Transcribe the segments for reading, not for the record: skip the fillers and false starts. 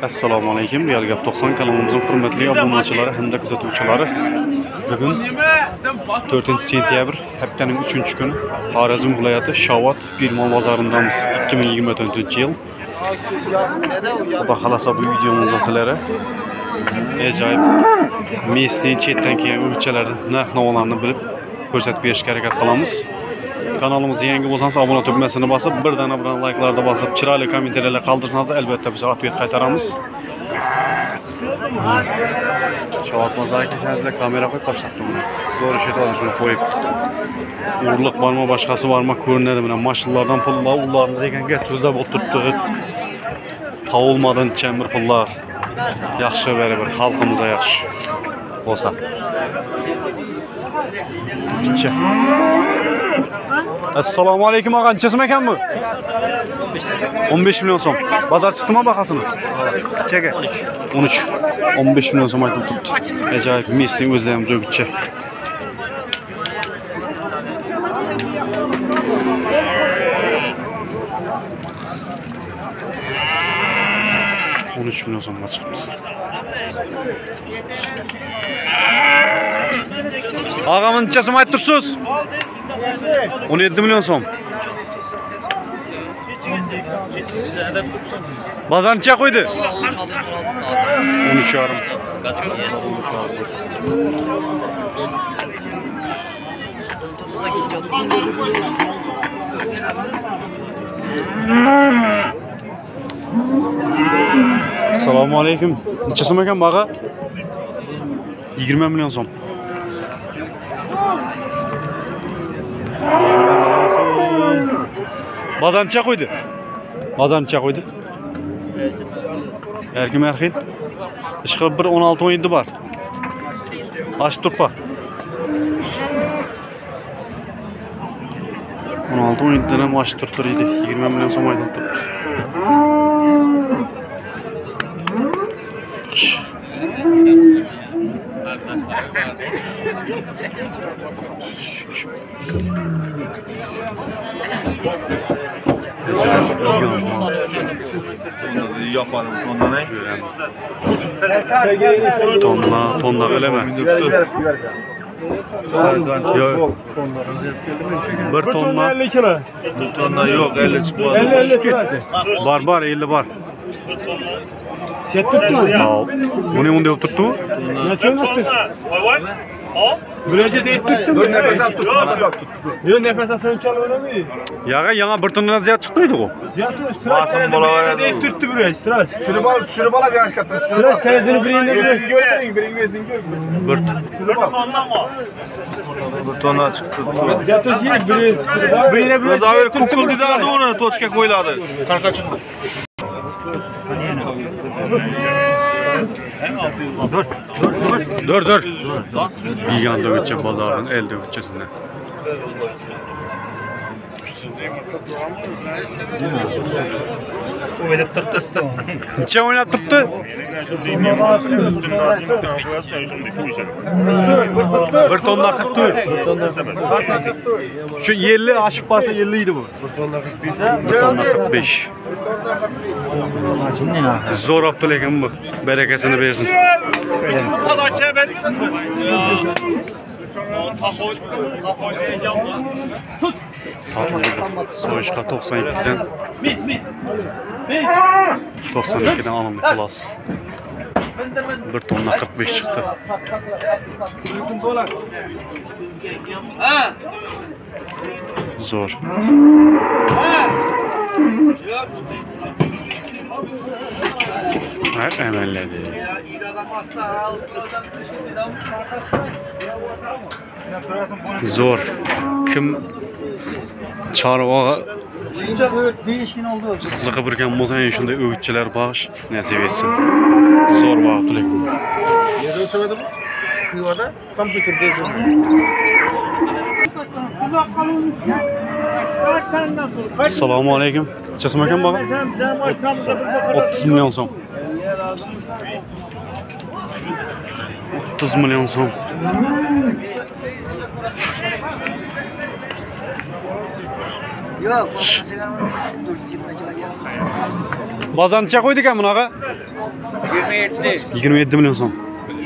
Assalomu alaykum. Real Gap 90 kanalımızın hurmatli obunachilari hamda kuzatuvchilari. Bugun 4-sentyabr haftaning 3-kuni Xorazm viloyati Shovot Pirmon bozorindamiz. 2024-yil. Xudo xolasa bu videomizda sizlarga ajoyib Messi chetdan kelgan o'yinchilarning narx-navolarni bilib ko'rsatib berishga harakat qilamiz. Kanalımızda yangi bo'lsangiz obuna tugmasini bosib, birdana bilan like'larda bosib, chiroyli kommentariylar qoldirsangiz albatta biz otvet qaytaramiz. Shovot bozoriga kelganingizda kamera qo'yib tashlabdim. Zo'r ish etadi shuni qo'yib. Urliq bormi, boshqasi bormi ko'rinadi. Mana mashinalardan pullar, ularni deganga so'zlab o'tiribdi. Tavulmadan chamir pullar. Yaxshi baribir xalqimizga yaxshi bo'lsa. Assalomu alaykum og'a, qanchasi ekan bu? 15 million so'm. Bozor chiqdimi bahasini? Qanchaga? 13. 15 million so'm aytilib turibdi. Ajoyib, Messi o'zlarim jo'gitcha. $13 million so'mga chiqibdi. Og'a, qanchasi aytib tursiz? 17 million so'm. Bozor necha qo'ydi? 13,5. Assalomu alaykum. Necha so'm ekan bag'a? 20 million so'm. Bozor necha qo'ydi? Bozor necha qo'ydi? Erkim erxin. Ish qilib 16-17 bor. Ochib turpa. 16-17 dan ham ochib turibdi. 20 million so'm aytilib turibdi. Yaparım tonda ne? Tonda öyle mi? Yok. Bir tonla. 50 kilo. Bir tonla yok 50 çıkmadı. 50 var 50 var. Şey tuttu mu? Bu ne onu tuttu? Ne tuttu? Böylece de tuttu. Dur nefes al tut. Nefes al tut. Yok nefes alsın çalıyor mu? Yaga yana bir tondan ziyad çıktıydı o. Basın bolalar da tuttu buraya. Sıraç. Şunu bal yanlış kattın. Sıraç televizyonu birine Birini Bırt. Şunu bal. Bu tona çıktı. Yatış yer birine. Zaver kukul dedi adı onu toçka koyladı. Karkaçındı. Dur. Gigan dövüşçe pazarın el dövüşçesinden. Oynayıp tuttu. Neçe oynayıp tuttu? Bir tonla 44. Şu 50 aşıp varsa 50 idi bu. Bir tonla 45. Zor Abdülhakim bu. Berekesini versin. Satıldı. Soyuşka 92'den 92'den alındı klas. Bir tonla 45 çıktı. Zor. Hep emelledi. Zor. Kim çarvağa kızlığı birken bolsa en şunday öğütçiler bağış nasip etsin. Zor vaqtlik. Yerde oturmadı mı? Kıyvada kompüterde yazıyor. Assalomu alaykum. Necha ekan bag'a? 30 million so'm. 30 million so'm. Yok. Bozor necha qo'ydik ham bunaqa? 27 milyon son.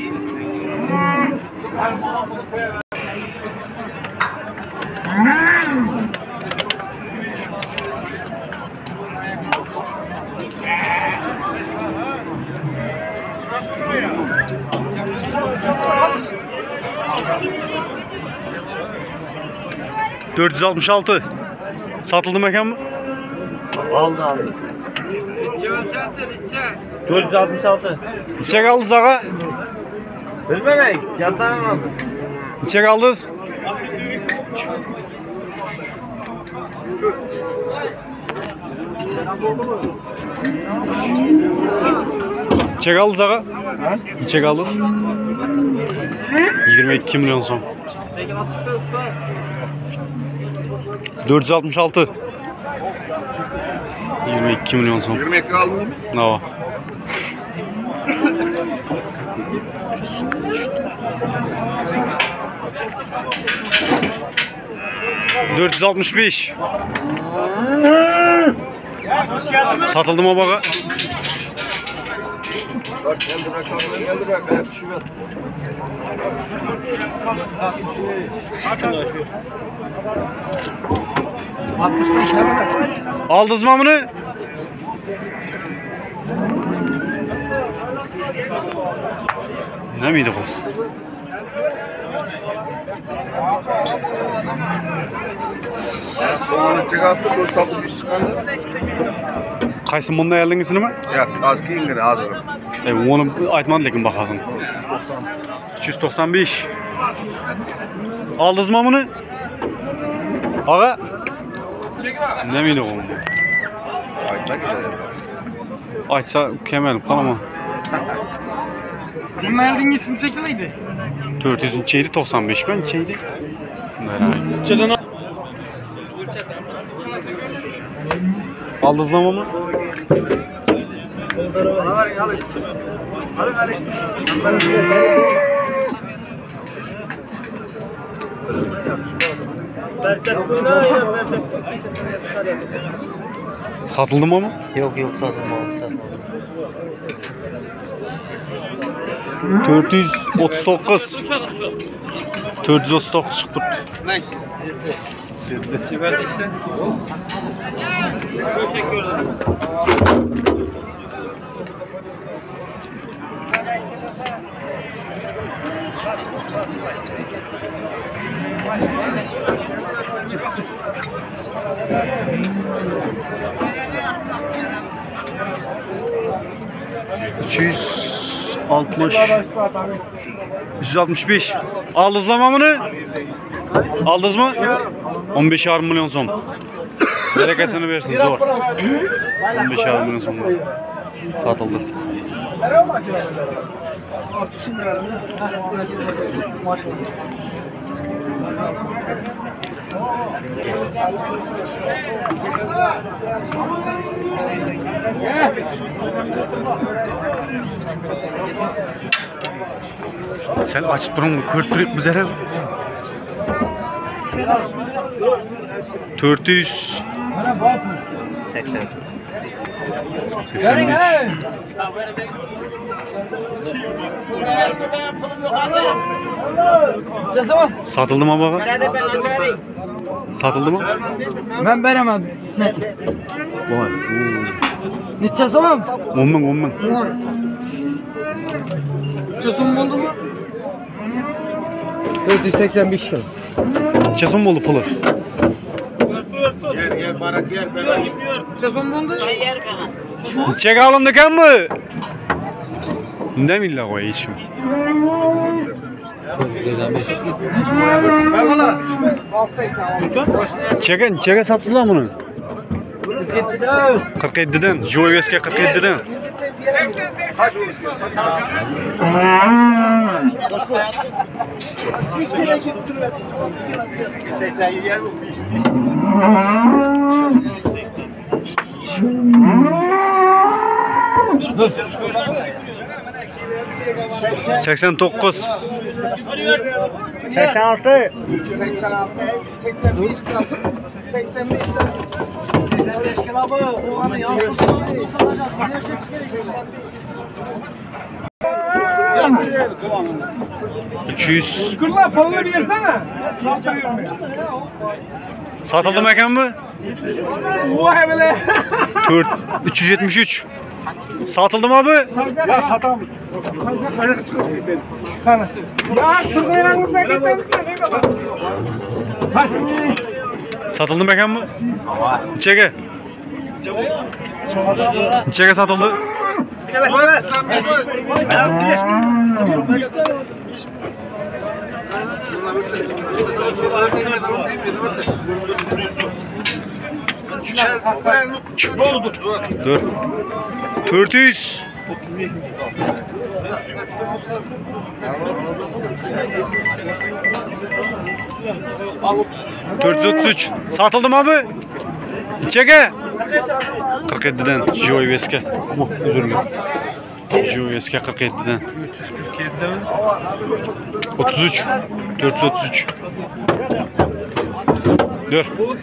...466. Satıldı mekan mı? Aldı abi. 466. İçe kaldı Zaga. Bilmemek. Yandan aldı. İçe kaldız. İçe kaldı Zaga. İçe kaldız. 22 milyon son. 466. 22 milyon son. 22 kaldı mı? Ne var? ...465. Satıldı mı baba? Bak geldi rakamına geldi bak. Hep şu ver. Aldınız mı bunu? Ne miydi bu? Sonra çıkarttı. 465 çıkardı. Kaysın bunda yerlingisini mi? Ya az ki ingene az olur. Onu aytman lekin bakasın. 295. Aldınız mı bunu? Ağa? Ne miydi oğlum? Ayta gidelim. Aytsa kemelim kalama. Bunun elden gitsin çekiliydi. 400'ün çeydi 95 ben çeydi. Çeden Aldınız mı onu? Satıldı mı ama? Yok satılmadı. 439. 439 çıktı. ...260... ...165... ...aldınız mı bunu? Aldınız mı? 15,5 milyon son. Bereketini versin zor. 15,5 milyon son. Satıldı. Sen açıp durun mu? Kırpırıp bize ne? 400 80. 85. Satıldı mı baba? Satıldı mı? Ben veremem. Ne? Vay. Ne çazamam? 10 bin. Çözüm oldu mu? 485 lira. Çesun bolu pulu. Yer barak yer ben. Çözüm oldu? Çek alındı kan mı? Ne milla koy içim? 485. Çeke satsın bunu. 47'den. Joy Veske 47'den. Dur. 89. 86. 85 lira. 200. Kurban palını bir yersene. Satıldı mı ekan bu? Vay böyle. 373. Satıldı mı abi? Ya satamız. Ya Türkiye'nin gitmedi. Satıldı mı ekan bu? Neçege? Neçege satıldı? Dört. 400. ...433. Satıldı mı abi? Neçege? 47'den. Joy Veske. Özür dilerim. Joy Veske 47'den. 33. 433. Dur.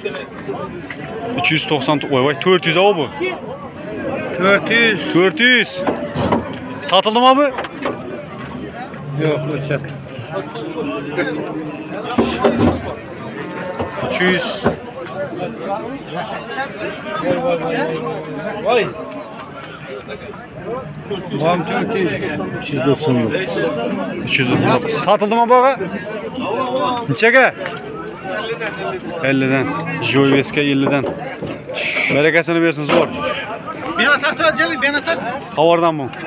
290. Oy vay 400 abi bu. 400. 400. Satıldı mı abi? Yok ölçek. 200. Vay. Bam 400. 299. Satıldı mı bağa? Neçege? 50'den. Joy Veske 50'den. Berekesini versin zor. Ben atar gelin ben atar. Havardan bu.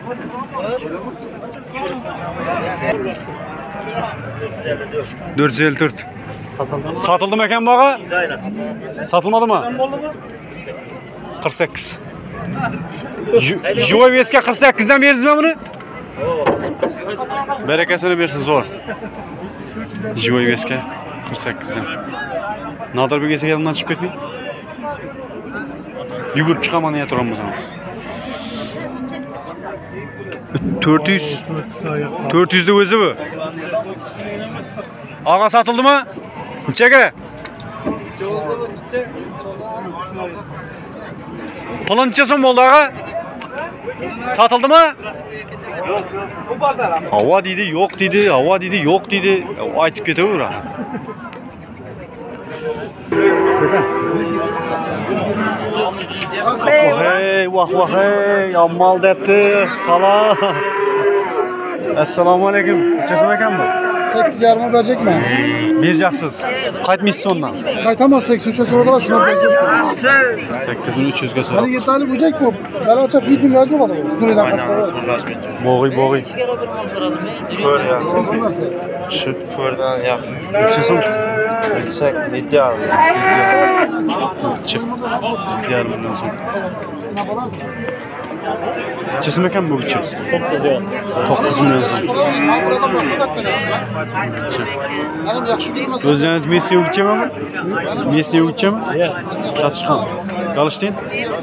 ...454. Satıldı mı ekan bağa? Satılmadı mı? 48. Joy Veske 48'den veririz mi bunu? Berekesini versin zor. Joy Veske 48'den. Nadir bir gelse yanından çıkıp etmeyin. Yugurip çıkaman niye duramazsınız? 400. 400'de özü bu. Ağa satıldı mı? Neçege? Pulun neçe so'm oldu ağa? Satıldı mı? Hava dedi, yok dedi, hava dedi, yok dedi. Aytıp ketaver. Vah hey, ammal depti, hala. Assalomu alaykum. Neçesi ekan bu? 8,5'a verecek mi? Berjaksiz. Qaytmaysiz ondan. Qaytamaz 83'e so'radılar şuna verecek. 8300 ga so'rab. Hani yeterli bucak bu. Bela açıp 1 milyon yok adam. Sınırdan kaçmalı. Bo'g'y. Adamlarsa. Shu Ko'rdan yap. neçesi? Bilsak ideal. Çık. Diğer bundan sonra. Neçesi ekan bu uchi? 9 milyon so'm. Burada bırakmadık beni. Hanım yaxşı bilmez. O'zingiz Messi uchichimi? Messi uchichimi? Chiqqan. Galishtin?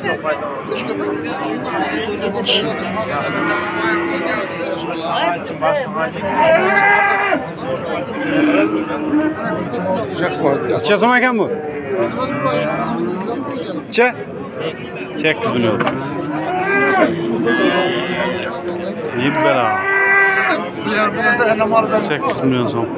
Neçe so'm ekan bu? Necha? 8 milyon. Yibbera. 8 milyon so'm.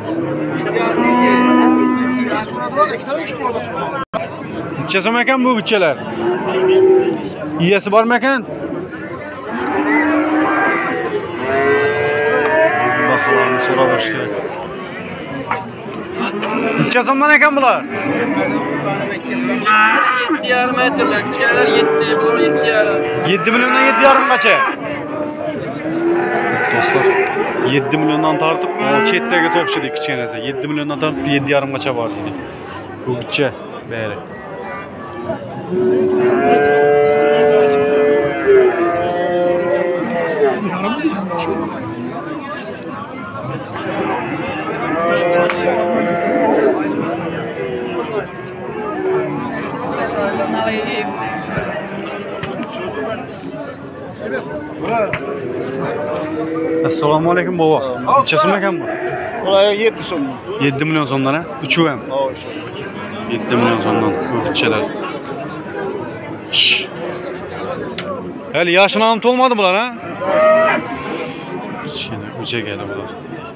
Necha so'm ekan bu uchilar? Iyasi bormi ekan? Baholarni so'rab olish kerak. Necha so'mdan ekan bular? 7,5 metrlar, kichkinalar 7, bular 7,5. 7 milyondan 7,5 gacha. Do'stlar, 7 milyondan tartib, o chetdagi so'qishdi kichkinasi. 7 milyondan tartib 7,5 gacha bor dedi. Bu kichcha beri. Assalomu alaykum bova. Necha so'm ekan bu? Olay 7 so'm. 7 milyon so'mdan ha? Uchu ham. 7 milyon so'mdan bu kichchalar. Hali yaşına anıt olmadı bular ha? Kichkina uca geli bular.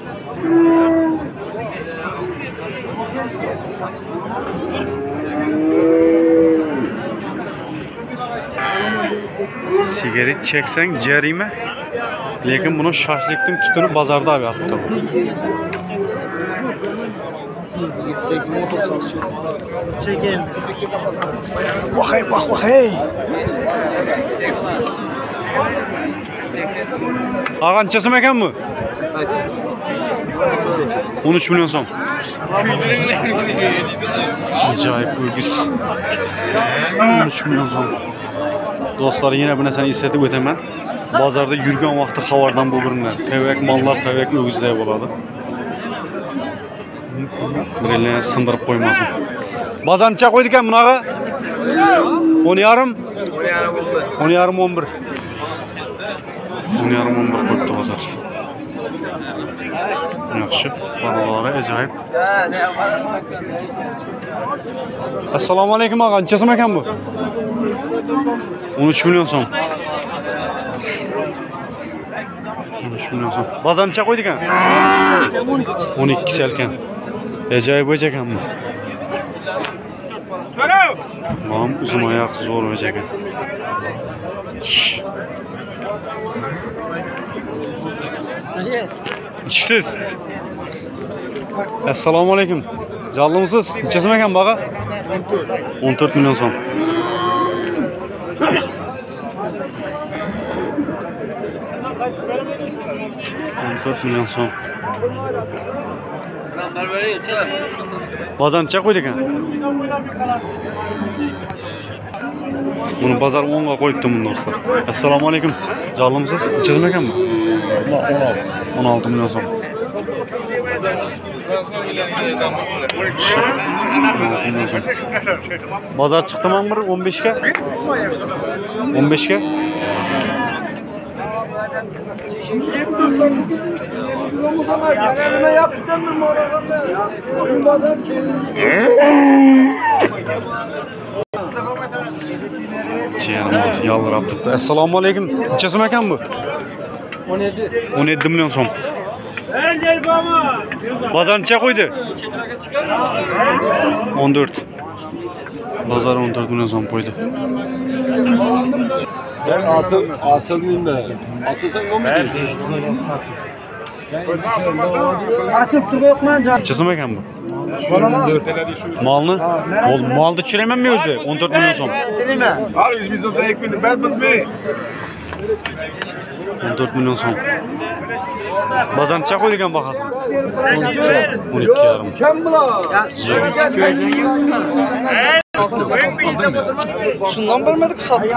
Sigaret çeksang jarima. Lekin buni shashlikning tutuni bozorda olib yotibdi. 7-8 motor satış. Çekin. Vay bak vay. Ağançası mı ekan bu? 13 milyon so'm. Ajoyib o'gis. 13 milyon so'm. Do'stlar, yana bir narsani eslatib o'taman. Bozorda yurgan vaqtda xabardan bo'liringlar. Tavak mollar, tavak o'gizlar bo'ladi. Birini sindirib qo'ymasin. Bozornicha qo'ydi ekan bunaqa? 10,5? 10,5 11. 10,5 11 qo'yibdi bozor. Yaxshi, barobar ajoyib. Assalomu alaykum og'a, qanchasimi ekan bu? 13 milyon so'm. 13 milyon so'm. Bozornicha qo'ydi ekan? 12 salkan. Ajoyib o'j ekan bu. Mam uzun oyoq zo'r o'j ekan. İçsiz. Assalomu alaykum. Jallımsız. Nechasimi ekan baga? 14 milyon so'm. 14 milyon so'm. Bozornicha qo'ydi ekan? Buni bozor 10 ga qo'yibdi buni do'stlar. Assalomu alaykum. Jallımsız. Nechasimi ekan bu? 16 milyon so'm. Bozor chiqdimi bir 15 ga? 15 ga? Ciğerim yalvarıp tuttu. Assalomu alaykum. Nechasimi ekan bu? 17 milyon so'm. Bozor necha qo'ydi? 14. Bozor 14 milyon so'm qo'ydi. Sen asıl mıyım? Asıl sen yok musun? Asıl turg'oqman jon. Nechasimi ekan bu? Malni? Malni tushiramanmi o'zi? 14 milyon so'm. Al 100 milyon so'm ekmeni ben bizmi? 14 milyon so'm. Bozor necha qo'ydi ekan bahasini? 12,5. Kim bular? Shundan bilmedik sattık.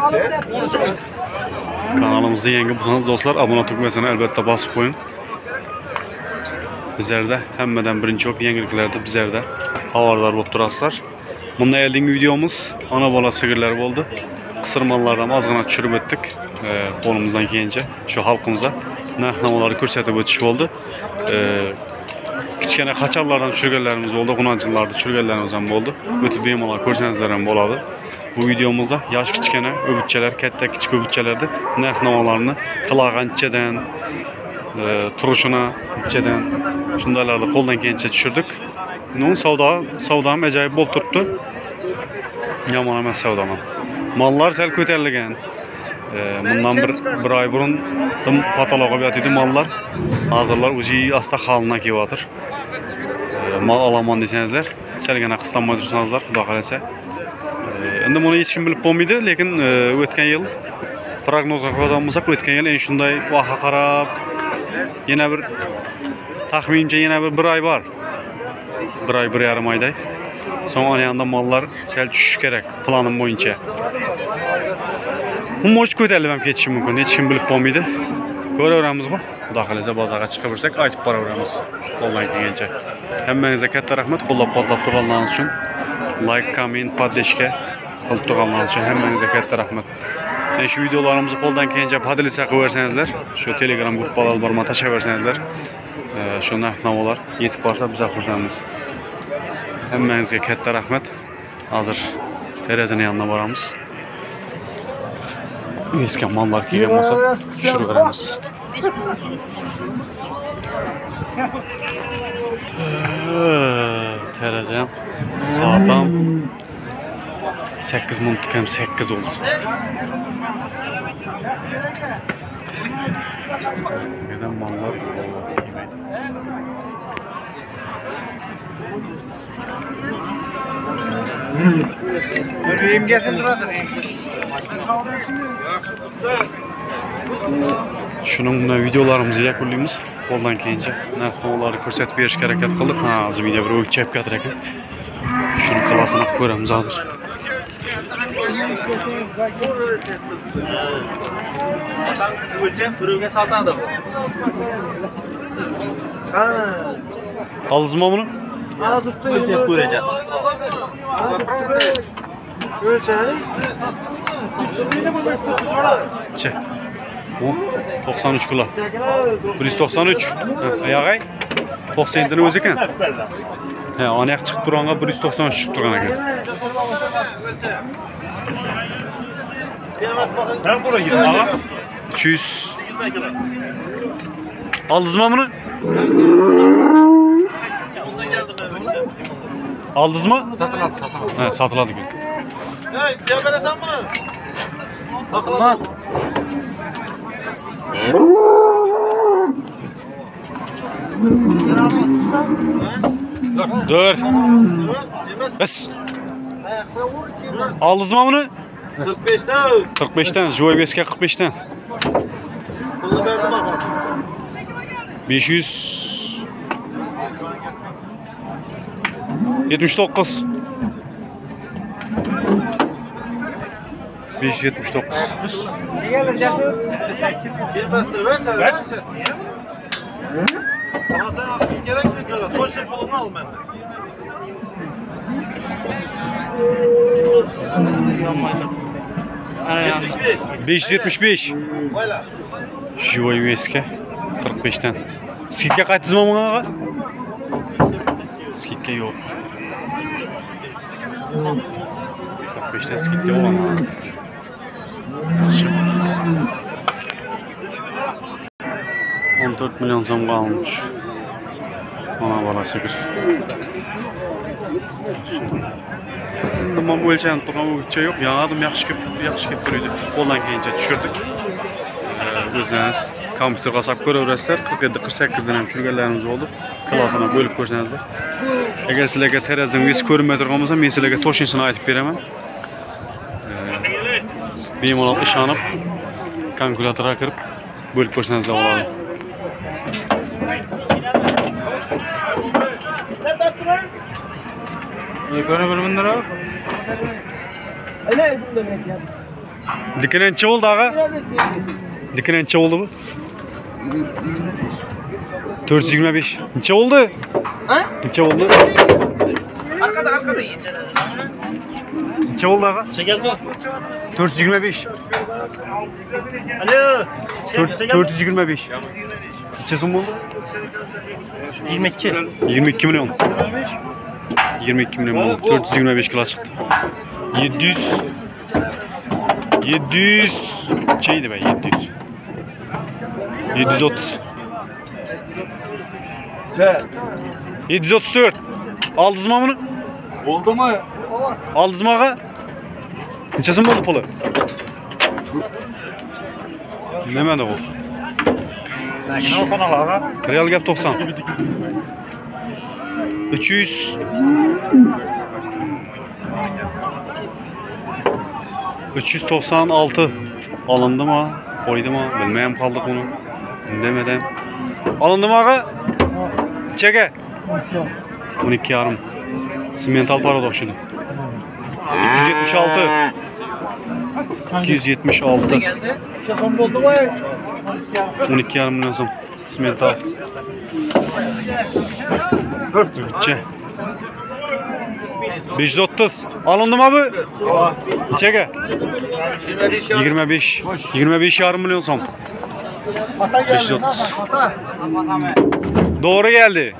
Kanalımızda yangi bo'lsangiz do'stlar, abone tugmasini albatta bosib qo'ying. Bizlarda hammadan birinchi o'p yangiliklarda bizlarda xabarlar bo'lib turasizlar. Bunda eldingi videomuz ana bola sigirlar bo'ldi. Qisirmonlardan ozgina tushirib o'tdik. Qo'limizdan kelgancha shu xalqimizga narx-navolarni ko'rsatib o'tish bo'ldi. Kichkina qacharlardan tushirganlarimiz bo'ldi, qunonchilarni tushirganlarimiz ham bo'ldi. O'tib bemalol ko'rsangizlar ham bo'ladi. Bu videomuzda yosh kichkina o'gitchalar, katta kichik o'gitchalarda narx-navolarni qilag'anchadan turishini ichadan shundalarni qo'ldan kelgancha tushirdik. Nu savdo ham ajoyib bo'lib turibdi. Yomon emas savdo ham. Mallar sal ko'tarilgan. Bundan bir oy burun pataloqqa yotdi mallar. Hozirlar o'zi asta holina kelyotir. Mal olaman desangizlar, salgina qistamay tursangizlar, xudo xolasa. Endi buni hech kim bilib bo'lmaydi, lekin o'tgan yil prognozga qo'ygan bo'lsak, o'tgan yil en shunday vaqtga qarab yana bir taxminimcha yana bir oy bor. 1 oy 1,5 oyday. So'ng ana mallar sal tushishi kerak planim bo'yicha. Bu mo'sh ko'tarilib ham ketishi mumkin, hech kim bilib bo'lmaydi. Ko'raveramiz bu. Xudo xolasa bozorga chiqib birsak aytib boraveramiz qo'ldan kelgancha. Hammangizga katta rahmat, qo'llab-quvvatlab turganlaringiz uchun. Like, comment, podpishka qilib turganlaringiz uchun hammangizga katta rahmat. Shu videolarimizni qo'ldan kelgancha podpisa qilaversangizlar, shu Telegram gruppalar borma tashlaversangizlar, shu narx-navolar yetib borsa biz xursandmiz. Hammangizga katta rahmat. Hozir terazaning yoniga boramiz. Eski mallar kelgan bo'lsa, tushirib beramiz. Terazam, soatam 8 minutlik ham 8 oldu soat. Neden mallar Benim gelsin durada. Şunun buna videolarımızı yakunlaymiz. Qo'ldan kelgancha narx-navolarni ko'rsatib berishga harakat qildik. Hozir video bir o'lchab ketar ekan. Shuni qilasini ko'ramiz hozir. O'lcham birovga saltadi bu. Aldingizmi buni? O'lchab ko'racak. O'lchani. Che. Bu 93 kilo. 193. Ayog'ay 90 dan o'zi ekan. Ha, oyoq chiqib turganga 193 chiqib turgan ekan. Ben buraya girdim. Aha. 200. Aldingizmi buni? Aldingizmi? Satıladi. Ha, satıladi ekan. Hey, cevap veresan bunu. Bakma. Dur. Bas. Aldingizmi buni? 45'ten. 45'ten, Joy Beska 45'ten. Bunu verdim bakalım. 500 79 579 Girmezdir versen. Versen. Ama sen aklın gerek mi diyorlar? Koşun pulunu al benden. Aynen. 575 Oyla. Joy Beska 45'ten. Skidga qaytdingizmi bunga? Skidga yo'q. 45'ten skidga olan. 14 milyon so'mga alınmış. Ona balası bir. Tamam o'lchanib turgan o'lcha yo'q. Yağadım yaxshi kelib turadi. Qo'ldan kelgancha tushirdik. O'zingiz kompyuterga solib ko'raverasizlar. 47-48 dan ham tushirganlarimiz bo'ldi. Klassini bo'lib ko'rsangizlar. Agar sizlarga terazingiz ko'rinmay turgan bo'lsa, men sizlarga to'shinsini aytib beraman. Bemalol ishonib kalkulyatorga kirib bo'lib ko'rsangizlar bo'ladi. Dikine necha bo'ldi ag'a? Dikine necha bo'ldi bu? 425. Necha bo'ldi? Ha? Necha bo'ldi? Arkada yiyeceğiz. Necha bo'ldi ag'a? Çekeldi. 425. Alo. 425. Necha so'm bo'ldi? 22. 22 milyon. 22 milyon oldu. 425 kilo çıktı. 700 şeydi be 730. 734. Aldınız mı bunu? Oldu mu? Aldınız mı ağa? Neçesi mi oldu pulu? Demedi o. Sakin ol bana ağa. Real gap 90. 300 396 alındı mı? Koydu mu? Bilmeyem kaldık bunu. Demeden. Alındı mı ağa? Çeke. 12 yarım. Simental paradoks şimdi. 276. 276. 12 yarım milyon son. Simental. Bütçe. 530. Alındı mı abi? Çeke. 25. 25 yarım milyon son. 530. Doğru geldi.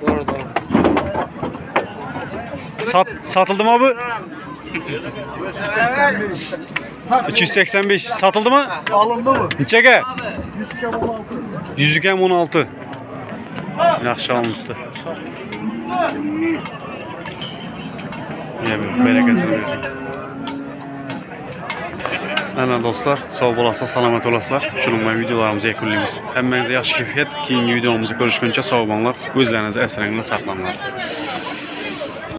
Satıldı mı abi? 285 satıldı mı? Alındı mı? Neçəyə? 116. 116. Yaxşı alınıbdı. Bereketini versin. Ana dostlar, sağ olasınız, salamat olasınız. Şununla videolarımızı ekuluyumuz. Həmmənizə yaxşı keyfiyyət. Keyingi videomuzda görüşkünce sağ olunlar. Özlərinizi əsrənglə saxlanlar.